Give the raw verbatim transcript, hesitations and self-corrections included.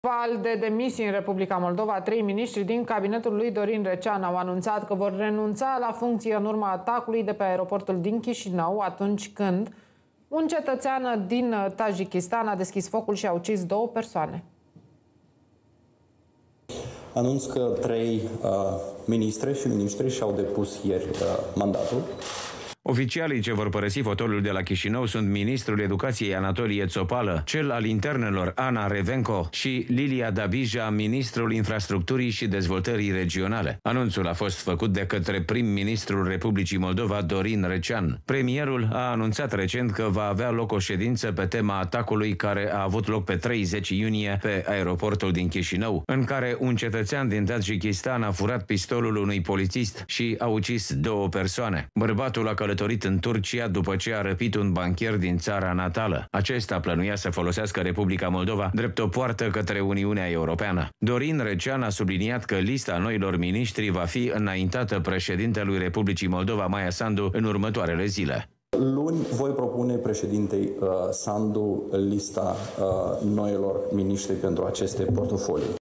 Val de demisii în Republica Moldova, trei miniștri din cabinetul lui Dorin Recean au anunțat că vor renunța la funcție în urma atacului de pe aeroportul din Chișinău, atunci când un cetățean din Tajikistan a deschis focul și a ucis două persoane. Anunț că trei uh, ministre și miniștri și-au depus ieri uh, mandatul. Oficialii ce vor părăsi fotolul de la Chișinău sunt ministrul educației Anatolie Țopală, cel al internelor Ana Revenco și Lilia Dabija, ministrul infrastructurii și dezvoltării regionale. Anunțul a fost făcut de către prim-ministrul Republicii Moldova, Dorin Recean. Premierul a anunțat recent că va avea loc o ședință pe tema atacului care a avut loc pe treizeci iunie pe aeroportul din Chișinău, în care un cetățean din Tajikistan a furat pistolul unui polițist și a ucis două persoane. Bărbatul a călătorit în Turcia după ce a răpit un bancher din țara natală. Acesta plănuia să folosească Republica Moldova drept o poartă către Uniunea Europeană. Dorin Recean a subliniat că lista noilor miniștri va fi înaintată președintelui Republicii Moldova, Maia Sandu, în următoarele zile. Luni voi propune președintei uh, Sandu lista uh, noilor miniștri pentru aceste portofolii.